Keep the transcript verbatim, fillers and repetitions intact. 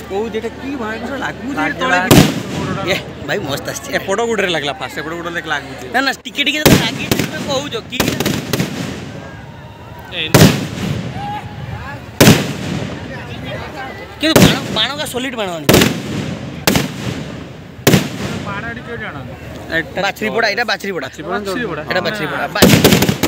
को जेटा की भयंकर लागू जे ए भाई मस्त आछे एपटो गुडरे लागला फास्ट एपटो गुडरे देख लागू ना ना टिके टिके तो लागी तुमे कहू जो की कि बाण बाण का सॉलिड बाण आनी बाण आडी के जाना बाछरी पड़ा एटा बाछरी पड़ा बाछरी पड़ा एटा बाछरी पड़ा